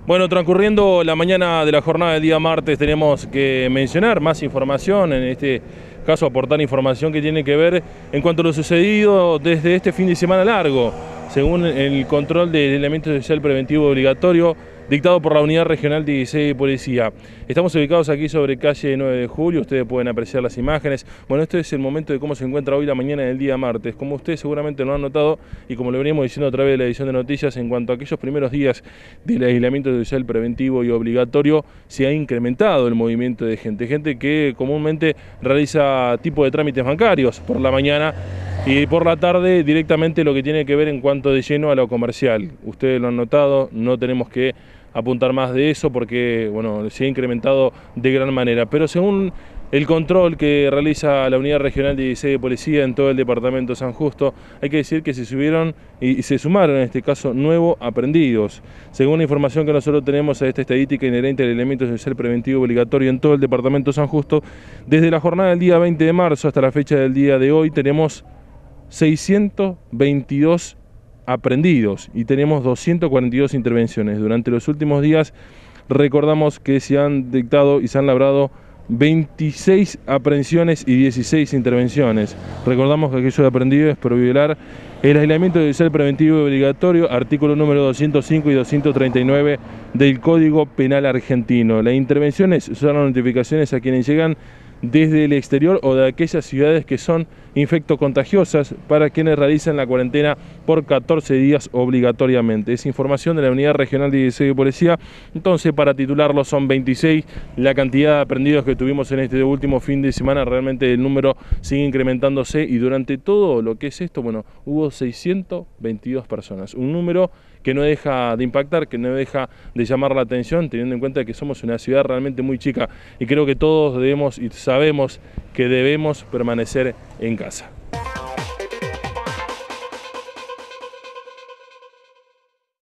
Bueno, transcurriendo la mañana de la jornada del día martes, tenemos que mencionar más información, en este caso aportar información que tiene que ver en cuanto a lo sucedido desde este fin de semana largo, según el control del elemento social preventivo obligatorio dictado por la Unidad Regional 16 de Policía. Estamos ubicados aquí sobre calle 9 de Julio, ustedes pueden apreciar las imágenes. Bueno, este es el momento de cómo se encuentra hoy la mañana del día martes. Como ustedes seguramente lo han notado y como lo veníamos diciendo a través de la edición de noticias, en cuanto a aquellos primeros días del aislamiento social preventivo y obligatorio, se ha incrementado el movimiento de gente que comúnmente realiza tipo de trámites bancarios por la mañana y por la tarde directamente lo que tiene que ver en cuanto de lleno a lo comercial. Ustedes lo han notado, no tenemos que apuntar más de eso porque bueno, se ha incrementado de gran manera. Pero según el control que realiza la Unidad Regional 16 de Policía en todo el departamento de San Justo, hay que decir que se subieron y se sumaron en este caso nuevos aprendidos. Según la información que nosotros tenemos a esta estadística inherente al elemento social preventivo obligatorio en todo el departamento de San Justo, desde la jornada del día 20 de marzo hasta la fecha del día de hoy tenemos 622 aprendidos y tenemos 242 intervenciones. Durante los últimos días recordamos que se han dictado y se han labrado 26 aprehensiones y 16 intervenciones. Recordamos que aquello de aprendido es por violar el aislamiento social preventivo obligatorio, artículo número 205 y 239 del Código Penal argentino. Las intervenciones son las notificaciones a quienes llegan desde el exterior o de aquellas ciudades que son infectocontagiosas para quienes realizan la cuarentena por 14 días obligatoriamente. Es información de la Unidad Regional 16 de Policía. Entonces, para titularlo, son 26 la cantidad de aprendidos que tuvimos en este último fin de semana. Realmente el número sigue incrementándose y durante todo lo que es esto, bueno, hubo 622 personas. Un número que no deja de impactar, que no deja de llamar la atención, teniendo en cuenta que somos una ciudad realmente muy chica y creo que todos debemos y sabemos que debemos permanecer en casa.